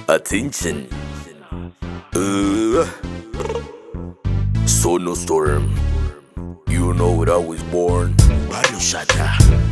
Attention. Sonostorm. You know where I was born. Barrio Shata.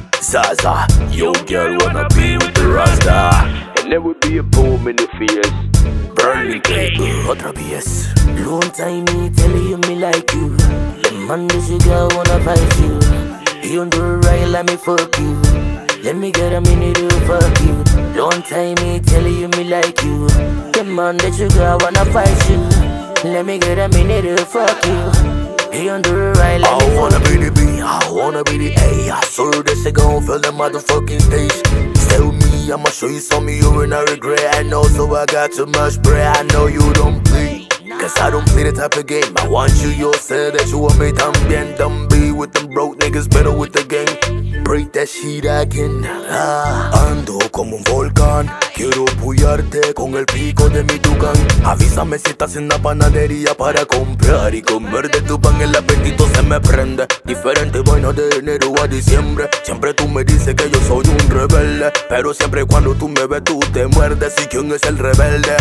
Zaza. Yo girl wanna be with the Rasta. And there would be a poem in the fears. Burning Clay. Otra vez. Long time me telling you me like you. The man this you girl wanna fight you. You do right, let me fuck you. Let me get a minute to fuck you. Long time me telling you me like you. The man that you got wanna fight you. Let me get a minute to fuck you. You do right, let me I wanna fuck be the B, I wanna be the A. I saw this shit gon' feel the motherfucking stage. Tell me, I'ma show you something you ain't I regret. I know, so I got too much bread. I know you don't play, cause I don't play the type of game. I want you yourself, that you want me también. Don't be with them broke niggas, better with the gang. Break that shit again. Ando como un volcán. Quiero apoyarte con el pico de mi tucán. Avísame si estás en la panadería para comprar y comer de tu pan. El apetito se me prende. Diferente vaina de enero a diciembre. Siempre tú me dices que yo soy un rebelde, pero siempre cuando tú me ves tú te muerdes. ¿Y quién es el rebelde?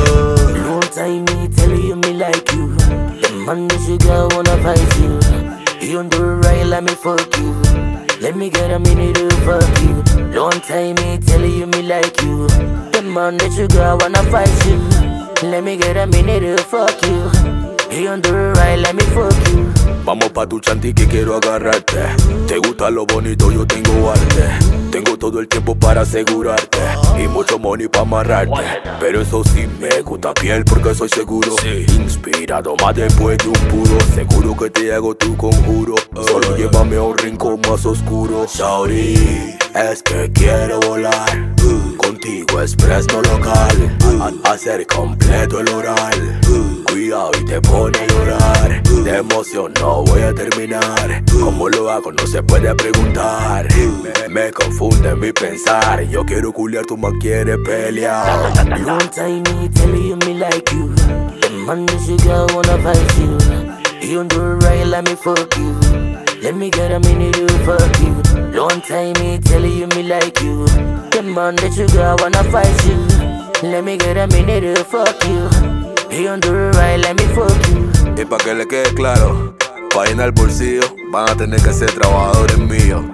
Long time me telling you me like you. The man that you got wanna fight you. You do right, let me fuck you. Let me get a minute to fuck you. Long time me telling you me like you. The man that you got wanna fight you. Let me get a minute to fuck you. You do right, let me fuck you. Vamos pa' tu chanti que quiero agarrarte. Te gusta lo bonito, yo tengo arte. Tengo todo el tiempo para asegurarte y mucho money pa' amarrarte. Pero eso sí me gusta piel porque soy seguro. Inspirado más después de un puro. Seguro que te hago tu conjuro. Solo llévame a un rincón más oscuro. Shawty, es que quiero volar. Contigo expreso local. Hacer completo el oral. Cuidado y te pone a llorar. De emoción no voy a terminar. ¿Cómo lo hago? No se puede preguntar. Me confunde mi pensar. Yo quiero culiar, tú más quieres pelear. Long time me telling you me like you. The man that you got wanna fight you. You do right, let me fuck you. Let me get a minute to fuck you. Long time me telling you me like you. The man that you got wanna fight you. Let me get a minute to fuck you. You do right, let me fuck you. Y pa' que le quede claro, pa' llenar el bolsillo van a tener que ser trabajadores míos.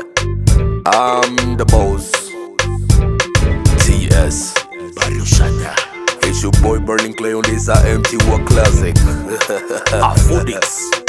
I'm the boss. TS. Barrio Shata. It's your boy Burning Clay on this MT World Classic. Afudix.